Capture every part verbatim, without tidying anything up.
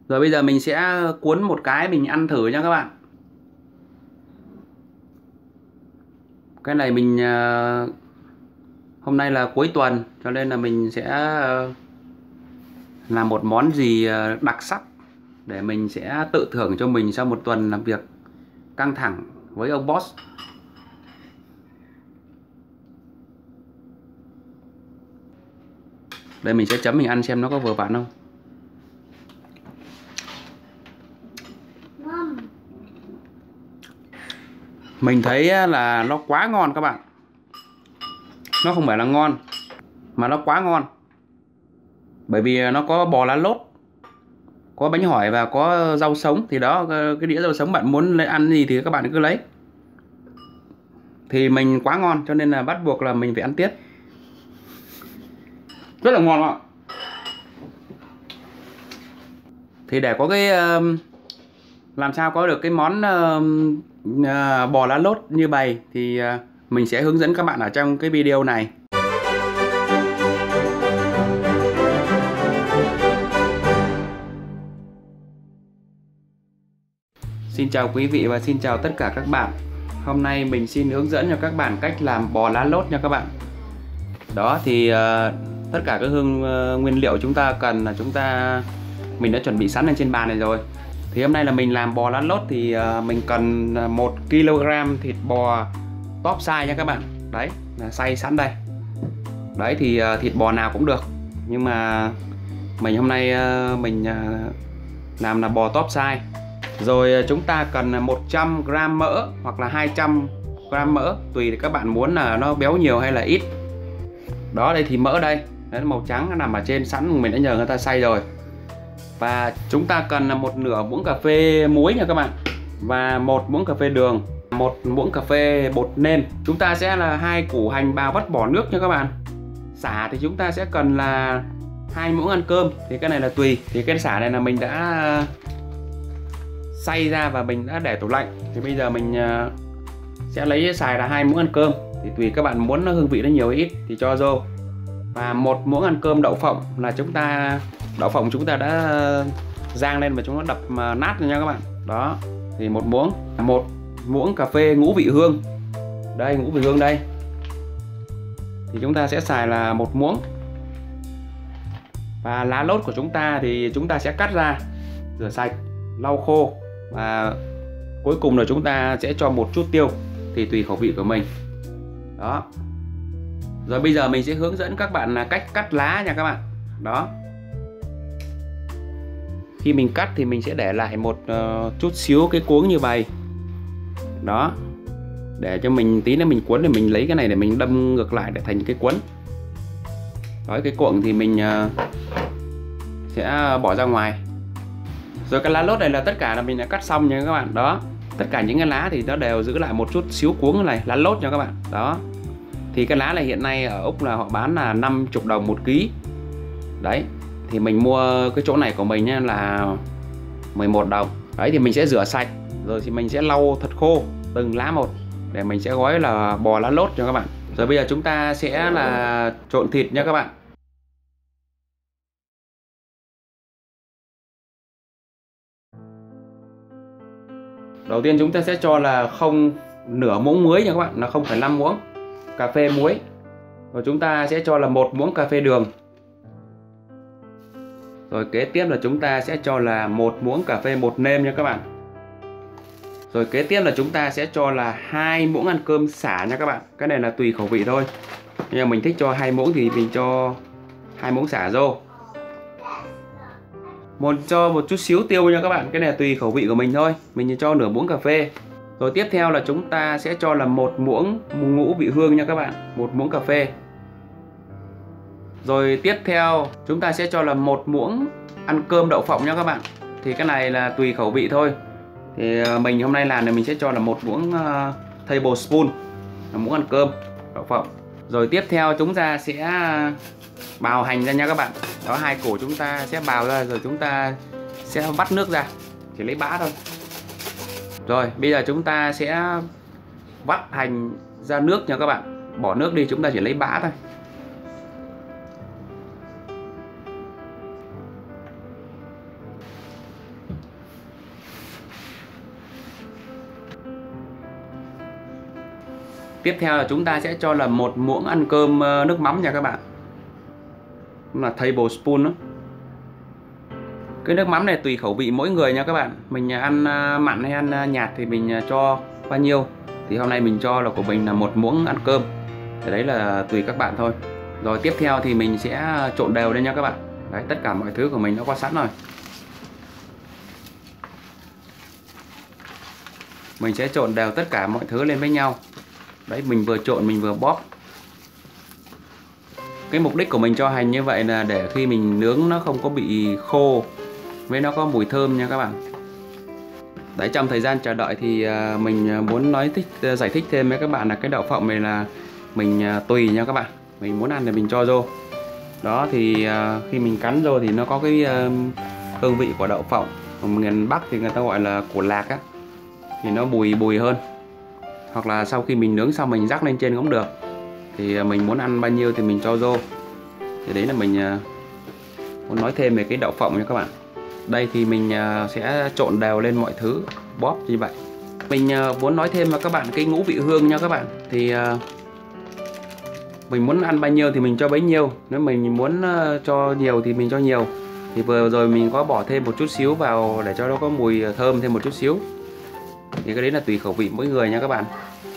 Rồi bây giờ mình sẽ cuốn một cái mình ăn thử nha các bạn. Cái này mình uh, hôm nay là cuối tuần cho nên là mình sẽ uh, làm một món gì uh, đặc sắc để mình sẽ tự thưởng cho mình sau một tuần làm việc căng thẳng với ông boss. Đây mình sẽ chấm mình ăn xem nó có vừa vặn không. Mình thấy là nó quá ngon các bạn. Nó không phải là ngon mà nó quá ngon. Bởi vì nó có bò lá lốt, có bánh hỏi và có rau sống. Thì đó, cái đĩa rau sống bạn muốn lấy ăn gì thì các bạn cứ lấy. Thì mình quá ngon cho nên là bắt buộc là mình phải ăn tiếp. Rất là ngon ạ. Thì để có cái làm sao có được cái món bò lá lốt như bày thì mình sẽ hướng dẫn các bạn ở trong cái video này. Xin chào quý vị và xin chào tất cả các bạn. Hôm nay mình xin hướng dẫn cho các bạn cách làm bò lá lốt nha các bạn. Đó thì uh, tất cả các hương uh, nguyên liệu chúng ta cần là chúng ta mình đã chuẩn bị sẵn lên trên bàn này rồi. Thì hôm nay là mình làm bò lá lốt thì uh, mình cần một ki lô gam thịt bò top size nha các bạn. Đấy, là xay sẵn đây. Đấy thì uh, thịt bò nào cũng được. Nhưng mà mình hôm nay uh, mình uh, làm là bò top size. Rồi chúng ta cần một trăm gam mỡ hoặc là hai trăm gam mỡ, tùy các bạn muốn là nó béo nhiều hay là ít. Đó, đây thì mỡ đây, đấy, màu trắng nó nằm ở trên sẵn, mình đã nhờ người ta xay rồi. Và chúng ta cần là một nửa muỗng cà phê muối nha các bạn, và một muỗng cà phê đường, một muỗng cà phê bột nêm. Chúng ta sẽ là hai củ hành bào vắt bỏ nước nha các bạn. Sả thì chúng ta sẽ cần là hai muỗng ăn cơm, thì cái này là tùy. Thì cái sả này là mình đã xay ra và mình đã để tủ lạnh. Thì bây giờ mình sẽ lấy xài là hai muỗng ăn cơm, thì tùy các bạn muốn nó hương vị nó nhiều hay ít thì cho vô. Và một muỗng ăn cơm đậu phộng là chúng ta đậu phộng chúng ta đã rang lên và chúng nó đập nát rồi nha các bạn. Đó, thì một muỗng. Một muỗng cà phê ngũ vị hương. Đây, ngũ vị hương đây. Thì chúng ta sẽ xài là một muỗng. Và lá lốt của chúng ta thì chúng ta sẽ cắt ra, rửa sạch, lau khô. Và cuối cùng là chúng ta sẽ cho một chút tiêu, thì tùy khẩu vị của mình. Đó. Rồi bây giờ mình sẽ hướng dẫn các bạn là cách cắt lá nha các bạn. Đó. Khi mình cắt thì mình sẽ để lại một uh, chút xíu cái cuống như vậy. Đó. Để cho mình tí nữa mình cuốn thì mình lấy cái này để mình đâm ngược lại để thành cái cuốn. Đó, cái cuộn thì mình uh, sẽ bỏ ra ngoài. Rồi cái lá lốt này là tất cả là mình đã cắt xong nha các bạn. Đó, tất cả những cái lá thì nó đều giữ lại một chút xíu cuống này, lá lốt nha các bạn. Đó. Thì cái lá này hiện nay ở Úc là họ bán là năm mươi đồng một ký. Đấy, thì mình mua cái chỗ này của mình nha là mười một đồng. Đấy thì mình sẽ rửa sạch, rồi thì mình sẽ lau thật khô từng lá một để mình sẽ gói là bò lá lốt cho các bạn. Rồi bây giờ chúng ta sẽ là trộn thịt nha các bạn. Đầu tiên chúng ta sẽ cho là không nửa muỗng muối nha các bạn, là không phẩy năm muỗng cà phê muối. Rồi chúng ta sẽ cho là một muỗng cà phê đường. Rồi kế tiếp là chúng ta sẽ cho là một muỗng cà phê bột nêm nha các bạn. Rồi kế tiếp là chúng ta sẽ cho là hai muỗng ăn cơm sả nha các bạn. Cái này là tùy khẩu vị thôi. Nhưng mà mình thích cho hai muỗng thì mình cho hai muỗng sả vô. Một cho một chút xíu tiêu nha các bạn, cái này là tùy khẩu vị của mình thôi. Mình cho nửa muỗng cà phê. Rồi tiếp theo là chúng ta sẽ cho là một muỗng ngũ vị hương nha các bạn, một muỗng cà phê. Rồi tiếp theo chúng ta sẽ cho là một muỗng ăn cơm đậu phộng nha các bạn. Thì cái này là tùy khẩu vị thôi. Thì mình hôm nay làm này mình sẽ cho là một muỗng uh, tablespoon, là muỗng ăn cơm đậu phộng. Rồi tiếp theo chúng ta sẽ bào hành ra nha các bạn. Đó, hai củ chúng ta sẽ bào ra rồi chúng ta sẽ vắt nước ra, chỉ lấy bã thôi. Rồi bây giờ chúng ta sẽ vắt hành ra nước nha các bạn. Bỏ nước đi, chúng ta chỉ lấy bã thôi. tiếp theo là chúng ta sẽ cho là một muỗng ăn cơm nước mắm nha các bạn, là tablespoon đó. Cái nước mắm này tùy khẩu vị mỗi người nha các bạn, mình ăn mặn hay ăn nhạt thì mình cho bao nhiêu, thì hôm nay mình cho là của mình là một muỗng ăn cơm, thì đấy là tùy các bạn thôi. Rồi tiếp theo thì mình sẽ trộn đều lên nha các bạn. Đấy, tất cả mọi thứ của mình nó có sẵn rồi. Mình sẽ trộn đều tất cả mọi thứ lên với nhau. Đấy, mình vừa trộn mình vừa bóp. Cái mục đích của mình cho hành như vậy là để khi mình nướng nó không có bị khô, với nó có mùi thơm nha các bạn. Đấy, trong thời gian chờ đợi thì mình muốn nói thích giải thích thêm với các bạn là cái đậu phộng này là mình tùy nha các bạn. Mình muốn ăn thì mình cho vô. Đó thì khi mình cắn vô thì nó có cái hương vị của đậu phộng. Ở miền Bắc thì người ta gọi là củ lạc á, thì nó bùi bùi hơn. Hoặc là sau khi mình nướng xong mình rắc lên trên cũng được. Thì mình muốn ăn bao nhiêu thì mình cho vô. Thì đấy là mình muốn nói thêm về cái đậu phộng nha các bạn. Đây thì mình sẽ trộn đều lên mọi thứ, bóp như vậy. Mình muốn nói thêm với các bạn cái ngũ vị hương nha các bạn. Thì mình muốn ăn bao nhiêu thì mình cho bấy nhiêu. Nếu mình muốn cho nhiều thì mình cho nhiều. Thì vừa rồi mình có bỏ thêm một chút xíu vào để cho nó có mùi thơm thêm một chút xíu. Thì cái đấy là tùy khẩu vị mỗi người nha các bạn.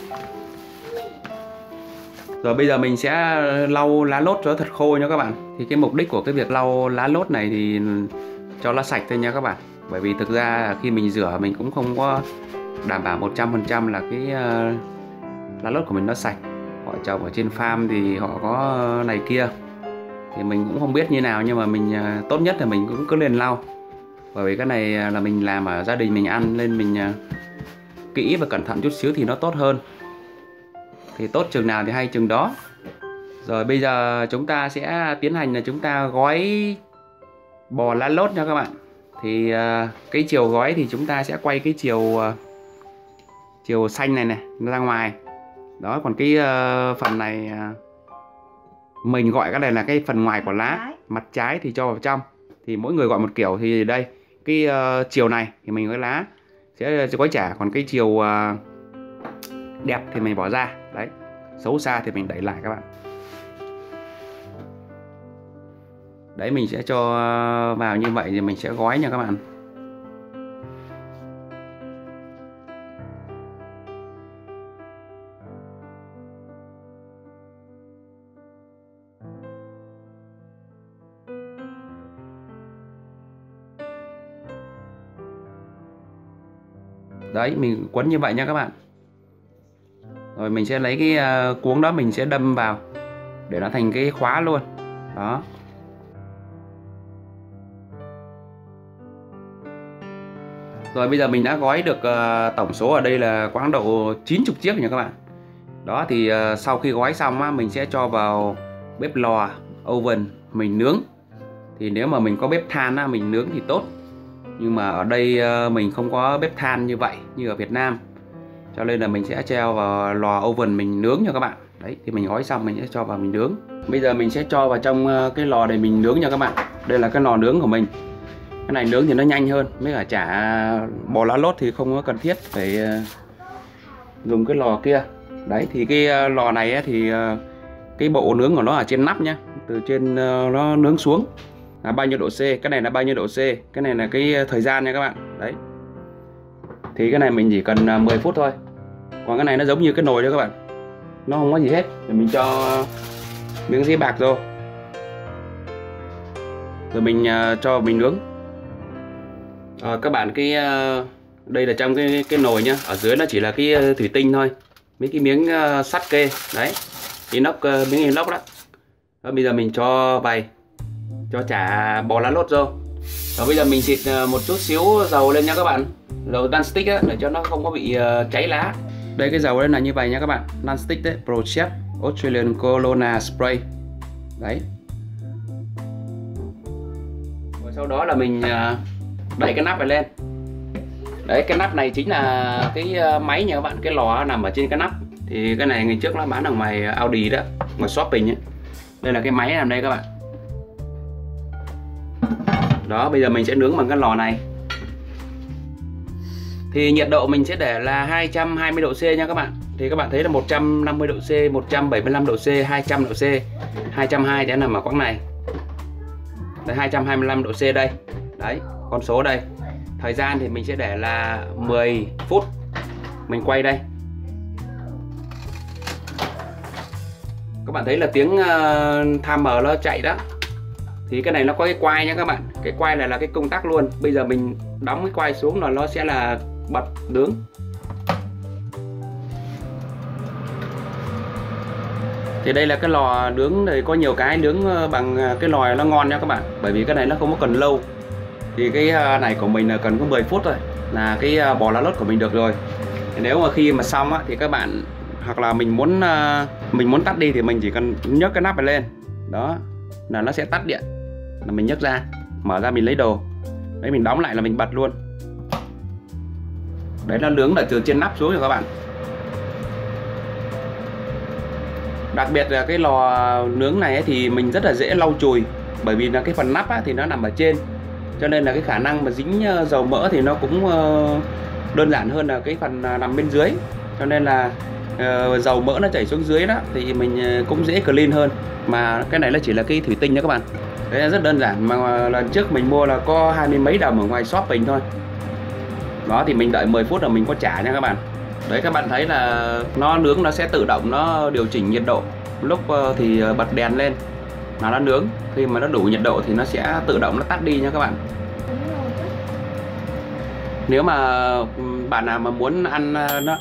Rồi bây giờ mình sẽ lau lá lốt cho thật khô nha các bạn. Thì cái mục đích của cái việc lau lá lốt này thì cho nó sạch thôi nha các bạn. Bởi vì thực ra khi mình rửa mình cũng không có đảm bảo một trăm phần trăm là cái uh, lá lốt của mình nó sạch. Họ trồng ở trên farm thì họ có này kia, thì mình cũng không biết như nào, nhưng mà mình uh, tốt nhất là mình cũng cứ lên lau. Bởi vì cái này là mình làm ở gia đình mình ăn, nên mình uh, kỹ và cẩn thận chút xíu thì nó tốt hơn. Thì tốt chừng nào thì hay chừng đó. Rồi bây giờ chúng ta sẽ tiến hành là chúng ta gói bò lá lốt nha các bạn. Thì uh, cái chiều gói thì chúng ta sẽ quay cái chiều uh, chiều xanh này này nó ra ngoài. Đó, còn cái uh, phần này uh, mình gọi cái này là cái phần ngoài của lá, mặt trái thì cho vào trong. Thì mỗi người gọi một kiểu. Thì đây cái uh, chiều này thì mình gói lá sẽ gói chả, còn cái chiều uh, đẹp thì mình bỏ ra. Đấy, xấu xa thì mình đẩy lại các bạn. Đấy, mình sẽ cho vào như vậy thì mình sẽ gói nha các bạn. Đấy, mình quấn như vậy nha các bạn. Rồi mình sẽ lấy cái uh, cuống đó mình sẽ đâm vào để nó thành cái khóa luôn. Đó. Rồi bây giờ mình đã gói được uh, tổng số ở đây là khoảng độ chín mươi chiếc nha các bạn. Đó thì uh, sau khi gói xong á, mình sẽ cho vào bếp lò, oven mình nướng. Thì nếu mà mình có bếp than á, mình nướng thì tốt. Nhưng mà ở đây uh, mình không có bếp than như vậy như ở Việt Nam, cho nên là mình sẽ treo vào lò oven mình nướng nha các bạn. Đấy, thì mình gói xong mình sẽ cho vào mình nướng. Bây giờ mình sẽ cho vào trong cái lò để mình nướng nha các bạn. Đây là cái lò nướng của mình. Cái này nướng thì nó nhanh hơn, với cả chả bò lá lốt thì không có cần thiết phải dùng cái lò kia. Đấy, thì cái lò này thì cái bộ nướng của nó ở trên nắp nhá. Từ trên nó nướng xuống là bao nhiêu độ C, cái này là bao nhiêu độ C, cái này là cái thời gian nha các bạn. Đấy, thì cái này mình chỉ cần mười phút thôi. Còn cái này nó giống như cái nồi đó các bạn, nó không có gì hết. Để mình cho miếng giấy bạc vô, rồi mình uh, cho mình nướng. À, các bạn, cái uh, đây là trong cái cái nồi nhá, ở dưới nó chỉ là cái uh, thủy tinh thôi, mấy cái miếng uh, sắt kê đấy, inox, uh, miếng inox đó. Đó, bây giờ mình cho vầy, cho chả bò lá lốt vô. Và bây giờ mình xịt uh, một chút xíu dầu lên nha các bạn, dầu non-stick á, để cho nó không có bị uh, cháy lá. Đây, cái dầu đây là như vậy nha các bạn, non-stick đấy, ProChef Australian Colonna Spray. Đấy. Và sau đó là mình uh, đẩy cái nắp này lên. Đấy, cái nắp này chính là cái máy nha các bạn, cái lò nằm ở trên cái nắp. Thì cái này ngày trước nó bán ở ngoài Audi đó, ngoài shopping ấy. Đây là cái máy nằm đây các bạn. Đó, bây giờ mình sẽ nướng bằng cái lò này. Thì nhiệt độ mình sẽ để là hai trăm hai mươi độ C nha các bạn. thì các bạn thấy là một trăm năm mươi độ C, một trăm bảy mươi lăm độ C, hai trăm độ C, hai trăm hai mươi sẽ nằm ở quãng này. Đấy, hai trăm hai mươi lăm độ C đây. Đấy, con số đây. Thời gian thì mình sẽ để là mười phút. Mình quay đây. Các bạn thấy là tiếng uh, timer nó chạy đó. Thì cái này nó có cái quay nhé các bạn. Cái quay này là cái công tắc luôn. Bây giờ mình đóng cái quay xuống là nó sẽ là bật nướng. Thì đây là cái lò nướng này, có nhiều cái nướng bằng cái lò nó ngon nha các bạn. Bởi vì cái này nó không có cần lâu. Thì cái này của mình là cần có mười phút thôi là cái bò lá lốt của mình được rồi. Thì nếu mà khi mà xong á, thì các bạn hoặc là mình muốn mình muốn tắt đi thì mình chỉ cần nhấc cái nắp này lên. Đó là nó sẽ tắt điện. Là mình nhấc ra, mở ra mình lấy đồ. Đấy, mình đóng lại là mình bật luôn. Đấy, nó nướng là từ trên nắp xuống rồi các bạn. Đặc biệt là cái lò nướng này ấy, thì mình rất là dễ lau chùi. Bởi vì là cái phần nắp á, thì nó nằm ở trên. Cho nên là cái khả năng mà dính dầu mỡ thì nó cũng đơn giản hơn là cái phần nằm bên dưới. Cho nên là uh, dầu mỡ nó chảy xuống dưới đó thì mình cũng dễ clean hơn. Mà cái này nó chỉ là cái thủy tinh đó các bạn. Đấy là rất đơn giản. Mà lần trước mình mua là có hai mươi mấy đồng ở ngoài shop mình thôi. Đó thì mình đợi mười phút là mình có trả nha các bạn. Đấy, các bạn thấy là nó nướng nó sẽ tự động nó điều chỉnh nhiệt độ. Lúc thì bật đèn lên là nó nướng. Khi mà nó đủ nhiệt độ thì nó sẽ tự động nó tắt đi nha các bạn. Nếu mà bạn nào mà muốn ăn nó,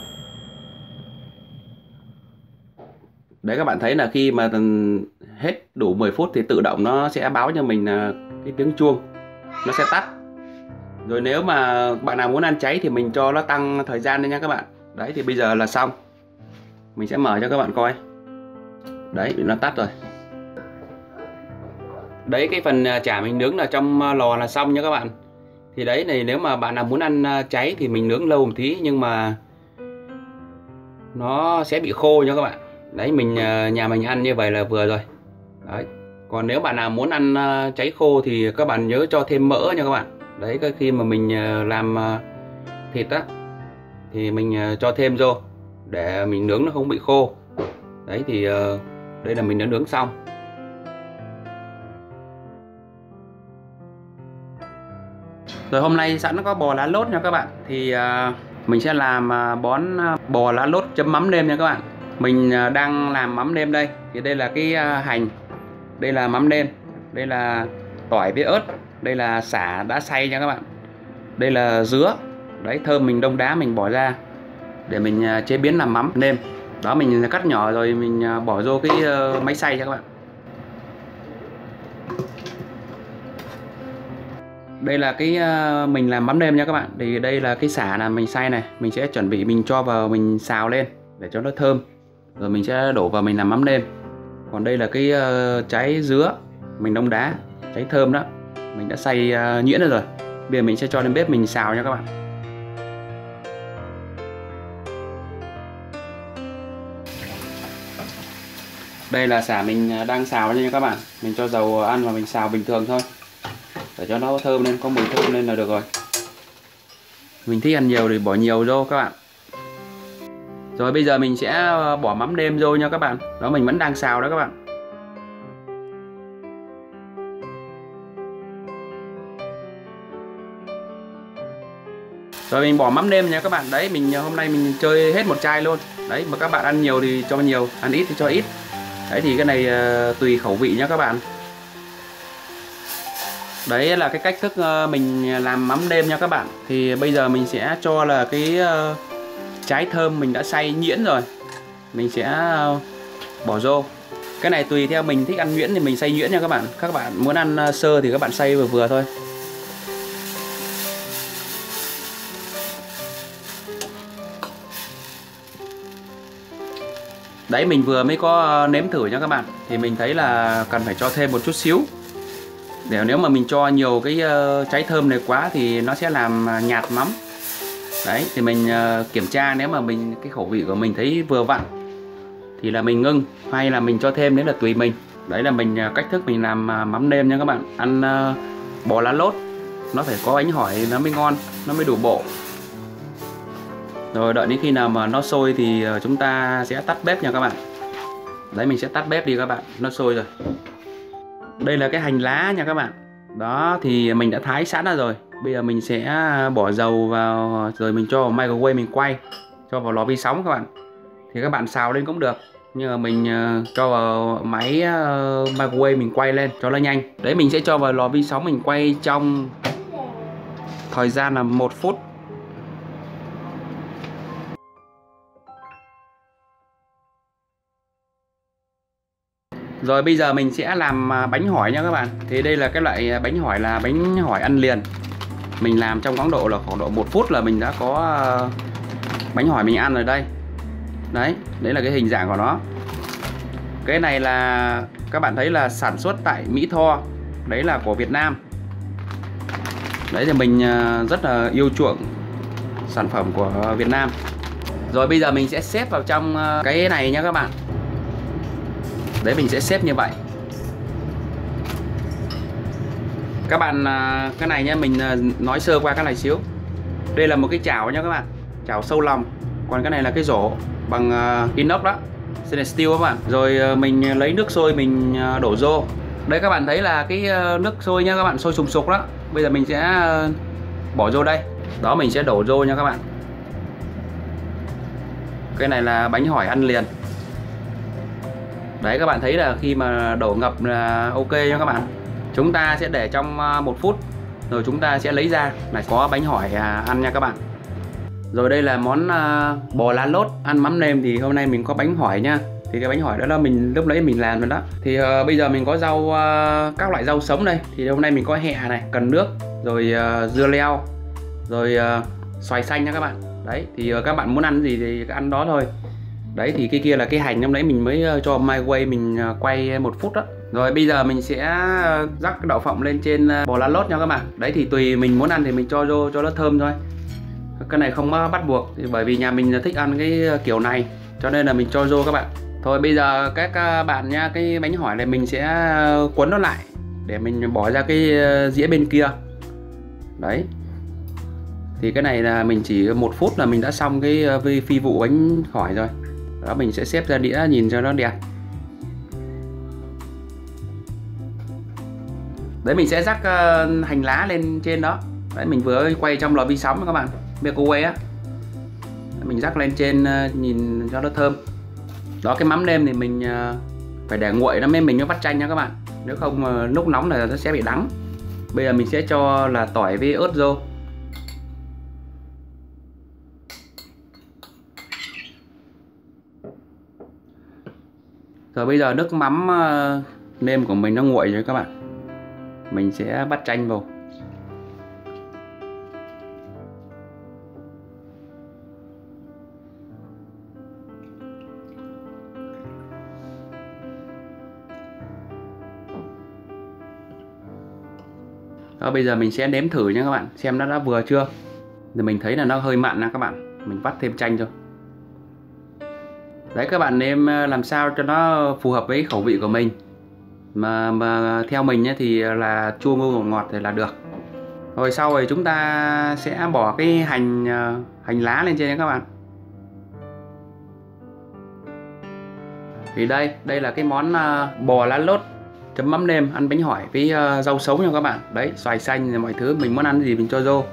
đấy các bạn thấy là khi mà hết đủ mười phút thì tự động nó sẽ báo cho mình là cái tiếng chuông, nó sẽ tắt. Rồi nếu mà bạn nào muốn ăn cháy thì mình cho nó tăng thời gian lên nha các bạn. Đấy thì bây giờ là xong. Mình sẽ mở cho các bạn coi. Đấy, nó tắt rồi. Đấy, cái phần chả mình nướng là trong lò là xong nha các bạn. Thì đấy này, nếu mà bạn nào muốn ăn cháy thì mình nướng lâu một tí nhưng mà nó sẽ bị khô nha các bạn. Đấy, mình nhà mình ăn như vậy là vừa rồi. Đấy. Còn nếu bạn nào muốn ăn cháy khô thì các bạn nhớ cho thêm mỡ nha các bạn. Đấy, cái khi mà mình làm thịt á thì mình cho thêm vô để mình nướng nó không bị khô. Đấy thì đây là mình đã nướng xong. Rồi hôm nay sẵn có bò lá lốt nha các bạn. Thì mình sẽ làm món bò lá lốt chấm mắm nêm nha các bạn. Mình đang làm mắm nêm đây. Thì đây là cái hành, đây là mắm nêm, đây là tỏi với ớt, đây là sả đã xay nha các bạn, đây là dứa. Đấy, thơm mình đông đá mình bỏ ra để mình chế biến làm mắm nêm. Đó, mình cắt nhỏ rồi mình bỏ vô cái máy xay cho các bạn. Đây là cái mình làm mắm nêm nha các bạn. Thì đây là cái sả là mình xay này, mình sẽ chuẩn bị mình cho vào mình xào lên để cho nó thơm. Rồi mình sẽ đổ vào mình làm mắm nêm. Còn đây là cái trái dứa mình đông đá, trái thơm đó. Mình đã xay nhuyễn rồi. Bây giờ mình sẽ cho lên bếp mình xào nha các bạn. Đây là sả mình đang xào nha các bạn. Mình cho dầu ăn và mình xào bình thường thôi, để cho nó thơm lên, có mùi thơm lên là được rồi. Mình thích ăn nhiều thì bỏ nhiều vô các bạn. Rồi bây giờ mình sẽ bỏ mắm nêm vô nha các bạn. Đó, mình vẫn đang xào đó các bạn. Rồi mình bỏ mắm nêm nha các bạn. Đấy, mình hôm nay mình chơi hết một chai luôn. Đấy, mà các bạn ăn nhiều thì cho nhiều, ăn ít thì cho ít. Đấy thì cái này uh, tùy khẩu vị nhá các bạn. Đấy là cái cách thức uh, mình làm mắm nêm nha các bạn. Thì bây giờ mình sẽ cho là cái uh, trái thơm mình đã xay nhuyễn rồi, mình sẽ uh, bỏ vô. Cái này tùy theo mình thích ăn nhuyễn thì mình xay nhuyễn nha các bạn. Các bạn muốn ăn uh, sơ thì các bạn xay vừa vừa thôi. Đấy, mình vừa mới có nếm thử nha các bạn. Thì mình thấy là cần phải cho thêm một chút xíu. Để nếu mà mình cho nhiều cái uh, trái thơm này quá thì nó sẽ làm nhạt mắm. Đấy, thì mình uh, kiểm tra nếu mà mình cái khẩu vị của mình thấy vừa vặn thì là mình ngưng, hay là mình cho thêm, đấy là tùy mình. Đấy là mình uh, cách thức mình làm uh, mắm nêm nha các bạn. Ăn uh, bò lá lốt nó phải có bánh hỏi nó mới ngon, nó mới đủ bộ. Rồi đợi đến khi nào mà nó sôi thì chúng ta sẽ tắt bếp nha các bạn. Đấy, mình sẽ tắt bếp đi các bạn, nó sôi rồi. Đây là cái hành lá nha các bạn. Đó thì mình đã thái sẵn ra rồi. Bây giờ mình sẽ bỏ dầu vào rồi mình cho vào microwave mình quay, cho vào lò vi sóng các bạn. Thì các bạn xào lên cũng được, nhưng mà mình cho vào máy microwave mình quay lên cho nó nhanh. Đấy, mình sẽ cho vào lò vi sóng mình quay trong thời gian là một phút. Rồi bây giờ mình sẽ làm bánh hỏi nha các bạn. Thì đây là cái loại bánh hỏi là bánh hỏi ăn liền. Mình làm trong khoảng độ là khoảng độ một phút là mình đã có bánh hỏi mình ăn rồi đây. Đấy, đấy là cái hình dạng của nó. Cái này là các bạn thấy là sản xuất tại Mỹ Tho. Đấy là của Việt Nam. Đấy thì mình rất là yêu chuộng sản phẩm của Việt Nam. Rồi bây giờ mình sẽ xếp vào trong cái này nha các bạn. Đấy, mình sẽ xếp như vậy. Các bạn, cái này nha, mình nói sơ qua cái này xíu. Đây là một cái chảo nha các bạn, chảo sâu lòng. Còn cái này là cái rổ bằng inox đó, stainless steel các bạn. Rồi mình lấy nước sôi mình đổ vô. Đây các bạn thấy là cái nước sôi nha các bạn, sôi sùng sục đó. Bây giờ mình sẽ bỏ vô đây. Đó, mình sẽ đổ vô nha các bạn. Cái này là bánh hỏi ăn liền. Đấy, các bạn thấy là khi mà đổ ngập là ok nha các bạn. Chúng ta sẽ để trong một phút rồi chúng ta sẽ lấy ra là có bánh hỏi ăn nha các bạn. Rồi đây là món bò lá lốt ăn mắm nêm. Thì hôm nay mình có bánh hỏi nha. Thì cái bánh hỏi đó là mình lúc nãy mình làm rồi đó. Thì uh, bây giờ mình có rau, uh, các loại rau sống đây. Thì hôm nay mình có hẹ này, cần nước, rồi uh, dưa leo, rồi uh, xoài xanh nha các bạn. Đấy, thì uh, các bạn muốn ăn gì thì ăn đó thôi. Đấy, thì cái kia là cái hành hôm nãy mình mới cho microwave mình quay một phút đó. Rồi bây giờ mình sẽ rắc cái đậu phộng lên trên bò lá lốt nha các bạn. Đấy, thì tùy mình muốn ăn thì mình cho vô cho nó thơm thôi. Cái này không bắt buộc, thì bởi vì nhà mình thích ăn cái kiểu này cho nên là mình cho vô các bạn. Thôi bây giờ các bạn nha, cái bánh hỏi này mình sẽ cuốn nó lại để mình bỏ ra cái dĩa bên kia. Đấy, thì cái này là mình chỉ một phút là mình đã xong cái phi vụ bánh hỏi rồi. Đó, mình sẽ xếp ra đĩa nhìn cho nó đẹp. Đấy, mình sẽ rắc uh, hành lá lên trên đó. Đấy, mình vừa quay trong lò vi sóng các bạn, microwave á. Mình rắc lên trên uh, nhìn cho nó thơm. Đó, cái mắm nêm thì mình uh, phải để nguội nó mới mình mới vắt chanh nha các bạn. Nếu không uh, lúc nóng là nó sẽ bị đắng. Bây giờ mình sẽ cho là tỏi với ớt vô. Rồi bây giờ nước mắm uh, nêm của mình nó nguội rồi các bạn. Mình sẽ vắt chanh vào. Đó, bây giờ mình sẽ nếm thử nha các bạn, xem nó đã vừa chưa. Thì mình thấy là nó hơi mặn nha các bạn, mình vắt thêm chanh cho. Đấy, các bạn nêm làm sao cho nó phù hợp với khẩu vị của mình. Mà, mà theo mình ấy thì là chua ngọt ngọt thì là được. Rồi sau rồi chúng ta sẽ bỏ cái hành hành lá lên trên nha các bạn. Thì đây, đây là cái món bò lá lốt chấm mắm nêm ăn bánh hỏi với rau sống nha các bạn. Đấy, xoài xanh rồi mọi thứ mình muốn ăn gì mình cho vô.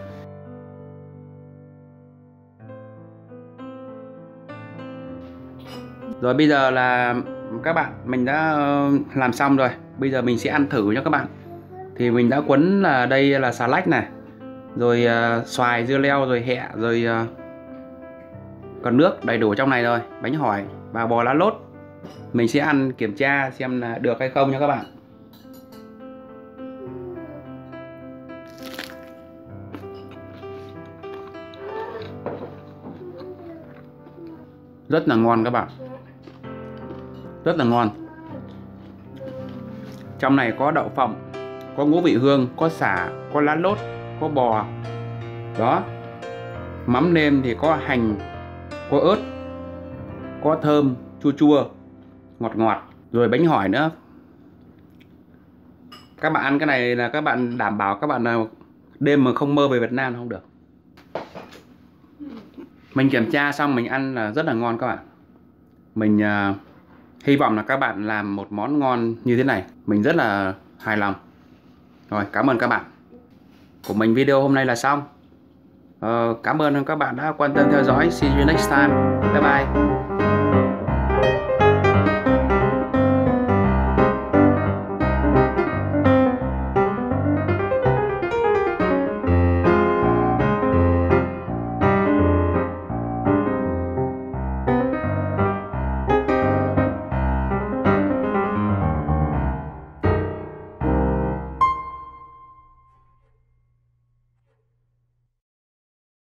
Rồi bây giờ là các bạn, mình đã làm xong rồi. Bây giờ mình sẽ ăn thử nha các bạn. Thì mình đã cuốn là đây là xà lách này, rồi uh, xoài, dưa leo, rồi hẹ, rồi uh, còn nước đầy đủ trong này rồi, bánh hỏi và bò lá lốt. Mình sẽ ăn kiểm tra xem là được hay không nha các bạn. Rất là ngon các bạn, rất là ngon. Trong này có đậu phộng, có ngũ vị hương, có sả, có lá lốt, có bò. Đó, mắm nêm thì có hành, có ớt, có thơm, chua chua, ngọt ngọt. Rồi bánh hỏi nữa. Các bạn ăn cái này là các bạn đảm bảo các bạn là đêm mà không mơ về Việt Nam không được. Mình kiểm tra xong mình ăn là rất là ngon các bạn. Mình uh, hy vọng là các bạn làm một món ngon như thế này. Mình rất là hài lòng. Rồi, cảm ơn các bạn. Của mình video hôm nay là xong. uh, Cảm ơn các bạn đã quan tâm theo dõi. See you next time. Bye bye.